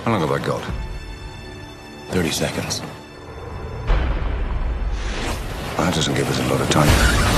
How long have I got? 30 seconds. That doesn't give us a lot of time.